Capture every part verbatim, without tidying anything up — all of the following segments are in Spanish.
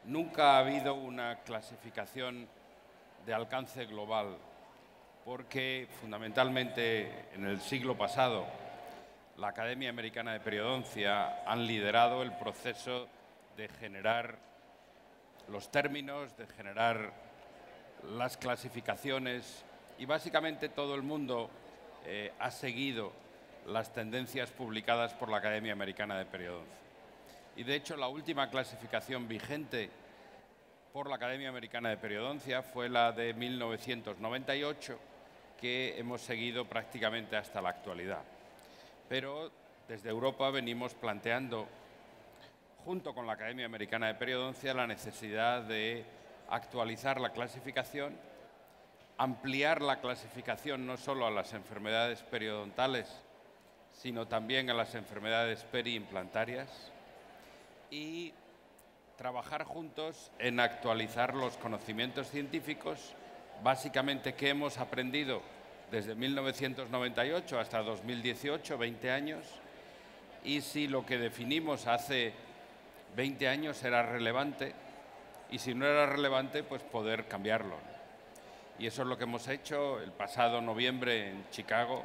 Nunca ha habido una clasificación de alcance global, porque fundamentalmente en el siglo pasado la Academia Americana de Periodoncia han liderado el proceso de generar los términos, de generar las clasificaciones, y básicamente todo el mundo eh, ha seguido las tendencias publicadas por la Academia Americana de Periodoncia. Y de hecho la última clasificación vigente por la Academia Americana de Periodoncia fue la de mil novecientos noventa y ocho, que hemos seguido prácticamente hasta la actualidad. Pero desde Europa venimos planteando, junto con la Academia Americana de Periodoncia, la necesidad de actualizar la clasificación, ampliar la clasificación no solo a las enfermedades periodontales, sino también a las enfermedades periimplantarias, y trabajar juntos en actualizar los conocimientos científicos, básicamente que hemos aprendido desde mil novecientos noventa y ocho hasta dos mil dieciocho, veinte años, y si lo que definimos hace veinte años era relevante, y si no era relevante, pues poder cambiarlo. Y eso es lo que hemos hecho el pasado noviembre en Chicago.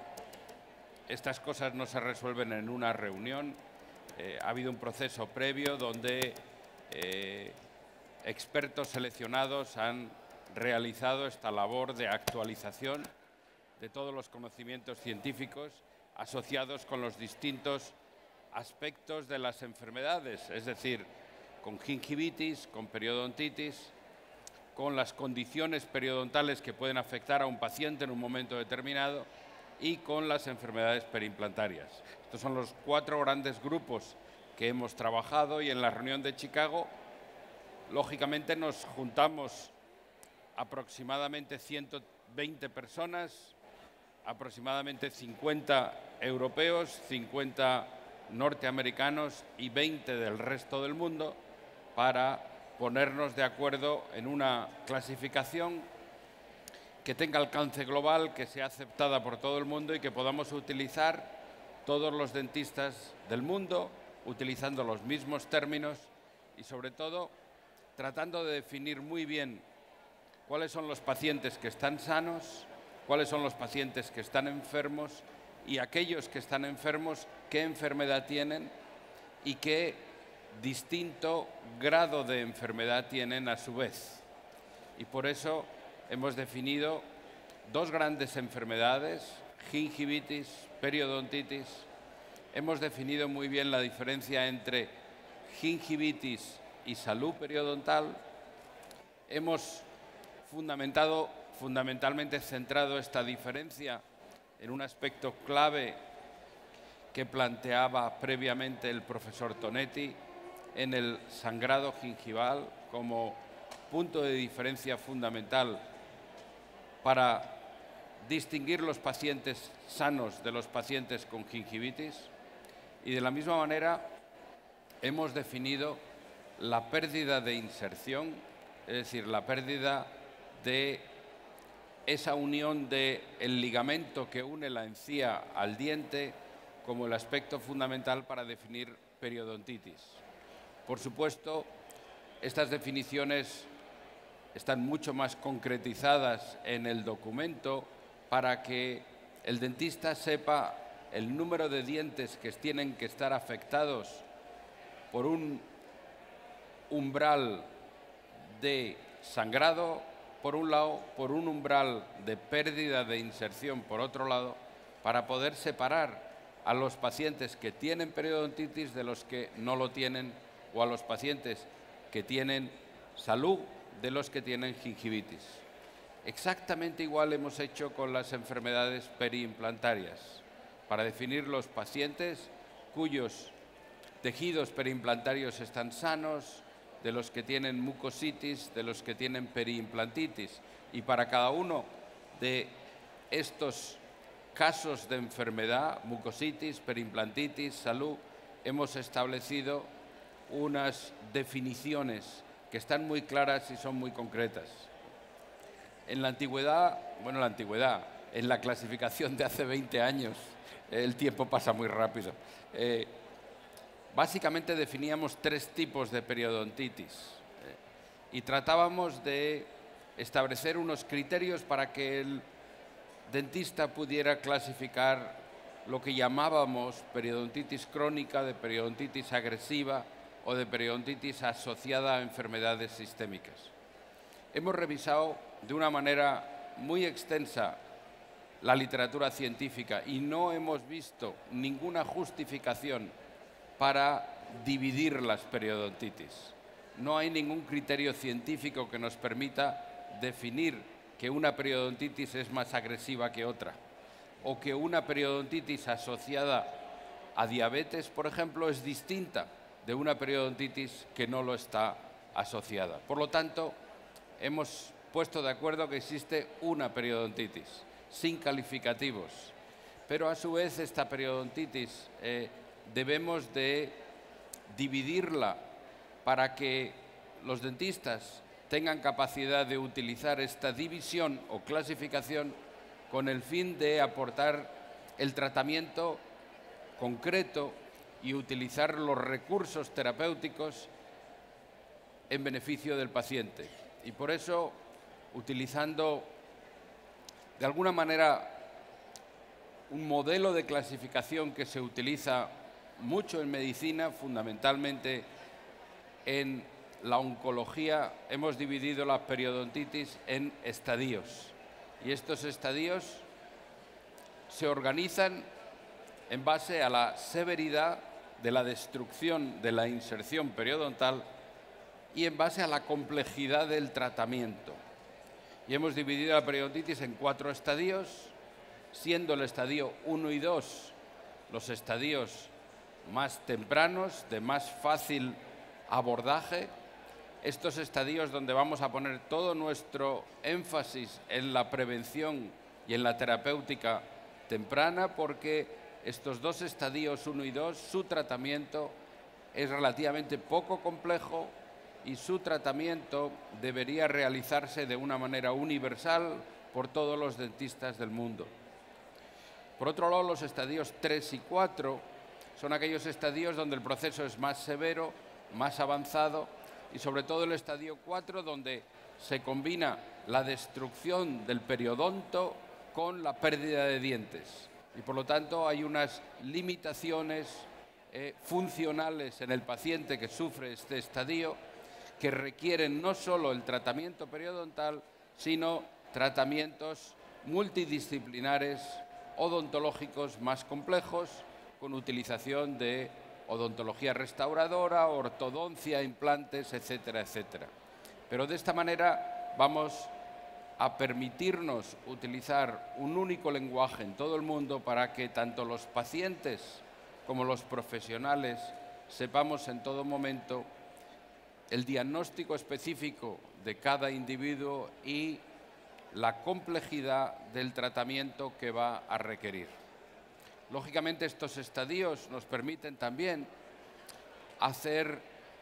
Estas cosas no se resuelven en una reunión. Eh, ha habido un proceso previo donde eh, expertos seleccionados han realizado esta labor de actualización de todos los conocimientos científicos asociados con los distintos aspectos de las enfermedades, es decir, con gingivitis, con periodontitis, con las condiciones periodontales que pueden afectar a un paciente en un momento determinado y con las enfermedades periimplantarias. Estos son los cuatro grandes grupos que hemos trabajado, y en la reunión de Chicago, lógicamente, nos juntamos aproximadamente ciento veinte personas, aproximadamente cincuenta europeos, cincuenta norteamericanos y veinte del resto del mundo, para ponernos de acuerdo en una clasificación que tenga alcance global, que sea aceptada por todo el mundo y que podamos utilizar todos los dentistas del mundo, utilizando los mismos términos y, sobre todo, tratando de definir muy bien cuáles son los pacientes que están sanos, cuáles son los pacientes que están enfermos, y aquellos que están enfermos, qué enfermedad tienen y qué distinto grado de enfermedad tienen a su vez. Y por eso hemos definido dos grandes enfermedades, gingivitis, periodontitis. Hemos definido muy bien la diferencia entre gingivitis y salud periodontal. Hemos fundamentado, fundamentalmente centrado esta diferencia en un aspecto clave que planteaba previamente el profesor Tonetti, en el sangrado gingival como punto de diferencia fundamental para distinguir los pacientes sanos de los pacientes con gingivitis. Y de la misma manera hemos definido la pérdida de inserción, es decir, la pérdida de esa unión del ligamento que une la encía al diente como el aspecto fundamental para definir periodontitis. Por supuesto, estas definiciones están mucho más concretizadas en el documento para que el dentista sepa el número de dientes que tienen que estar afectados por un umbral de sangrado, por un lado, por un umbral de pérdida de inserción, por otro lado, para poder separar a los pacientes que tienen periodontitis de los que no lo tienen, o a los pacientes que tienen salud de los que tienen gingivitis. Exactamente igual hemos hecho con las enfermedades periimplantarias, para definir los pacientes cuyos tejidos periimplantarios están sanos, de los que tienen mucositis, de los que tienen periimplantitis. Y para cada uno de estos casos de enfermedad, mucositis, periimplantitis, salud, hemos establecido unas definiciones que están muy claras y son muy concretas. En la antigüedad, bueno, en la antigüedad, en la clasificación de hace veinte años, el tiempo pasa muy rápido. Eh, básicamente definíamos tres tipos de periodontitis. y tratábamos de establecer unos criterios para que el dentista pudiera clasificar lo que llamábamos periodontitis crónica, de periodontitis agresiva o de periodontitis asociada a enfermedades sistémicas. Hemos revisado de una manera muy extensa la literatura científica y no hemos visto ninguna justificación para dividir las periodontitis. No hay ningún criterio científico que nos permita definir que una periodontitis es más agresiva que otra, o que una periodontitis asociada a diabetes, por ejemplo, es distinta de una periodontitis que no lo está asociada. Por lo tanto, hemos puesto de acuerdo que existe una periodontitis, sin calificativos, pero a su vez esta periodontitis eh, debemos de dividirla para que los dentistas tengan capacidad de utilizar esta división o clasificación con el fin de aportar el tratamiento concreto y utilizar los recursos terapéuticos en beneficio del paciente. Y por eso, utilizando de alguna manera un modelo de clasificación que se utiliza mucho en medicina, fundamentalmente en la oncología, hemos dividido la periodontitis en estadios. Y estos estadios se organizan en base a la severidad de la destrucción de la inserción periodontal y en base a la complejidad del tratamiento. Y hemos dividido la periodontitis en cuatro estadios, siendo el estadio uno y dos los estadios más tempranos, de más fácil abordaje. Estos estadios donde vamos a poner todo nuestro énfasis en la prevención y en la terapéutica temprana, porque estos dos estadios uno y dos, su tratamiento es relativamente poco complejo y su tratamiento debería realizarse de una manera universal por todos los dentistas del mundo. Por otro lado, los estadios tres y cuatro son aquellos estadios donde el proceso es más severo, más avanzado, y sobre todo el estadio cuatro, donde se combina la destrucción del periodonto con la pérdida de dientes. Y por lo tanto hay unas limitaciones eh, funcionales en el paciente que sufre este estadio que requieren no solo el tratamiento periodontal, sino tratamientos multidisciplinares odontológicos más complejos, con utilización de odontología restauradora, ortodoncia, implantes, etcétera, etcétera. Pero de esta manera vamos a permitirnos utilizar un único lenguaje en todo el mundo para que tanto los pacientes como los profesionales sepamos en todo momento el diagnóstico específico de cada individuo y la complejidad del tratamiento que va a requerir. Lógicamente, estos estadios nos permiten también hacer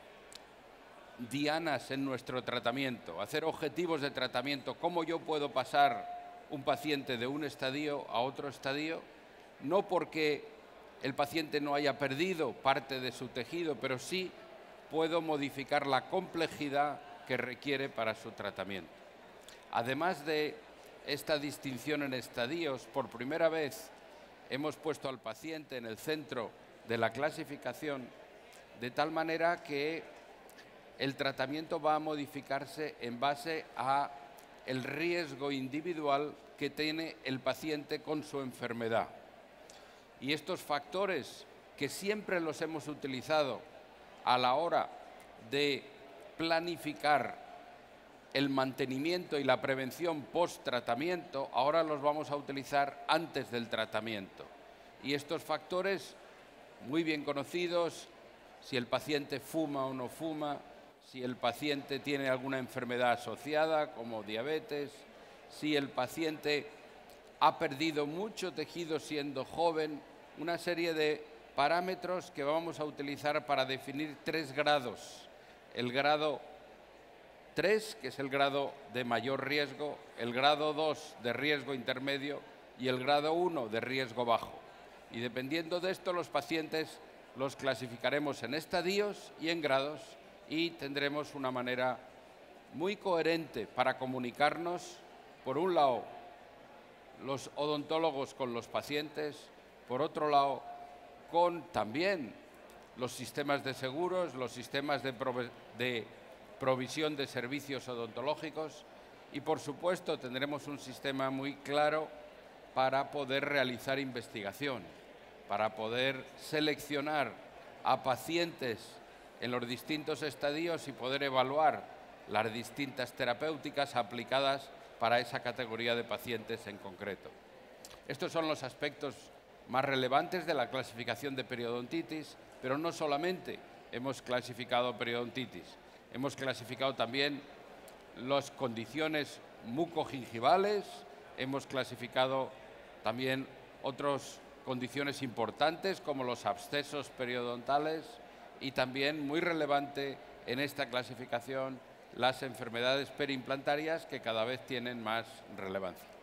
dianas en nuestro tratamiento, hacer objetivos de tratamiento. ¿Cómo yo puedo pasar un paciente de un estadio a otro estadio? No porque el paciente no haya perdido parte de su tejido, pero sí puedo modificar la complejidad que requiere para su tratamiento. Además de esta distinción en estadios, por primera vez hemos puesto al paciente en el centro de la clasificación, de tal manera que el tratamiento va a modificarse en base a el riesgo individual que tiene el paciente con su enfermedad. Y estos factores que siempre los hemos utilizado a la hora de planificar el mantenimiento y la prevención post-tratamiento, ahora los vamos a utilizar antes del tratamiento. Y estos factores, muy bien conocidos, si el paciente fuma o no fuma, si el paciente tiene alguna enfermedad asociada, como diabetes, si el paciente ha perdido mucho tejido siendo joven, una serie de parámetros que vamos a utilizar para definir tres grados. El grado tres, que es el grado de mayor riesgo, el grado dos de riesgo intermedio y el grado uno de riesgo bajo. Y dependiendo de esto, los pacientes los clasificaremos en estadios y en grados y tendremos una manera muy coherente para comunicarnos, por un lado, los odontólogos con los pacientes, por otro lado, con también los sistemas de seguros, los sistemas de, prove de provisión de servicios odontológicos y, por supuesto, tendremos un sistema muy claro para poder realizar investigación, para poder seleccionar a pacientes en los distintos estadios y poder evaluar las distintas terapéuticas aplicadas para esa categoría de pacientes en concreto. Estos son los aspectos más relevantes de la clasificación de periodontitis, pero no solamente hemos clasificado periodontitis, hemos clasificado también las condiciones mucogingivales, hemos clasificado también otras condiciones importantes como los abscesos periodontales y también, muy relevante en esta clasificación, las enfermedades periimplantarias que cada vez tienen más relevancia.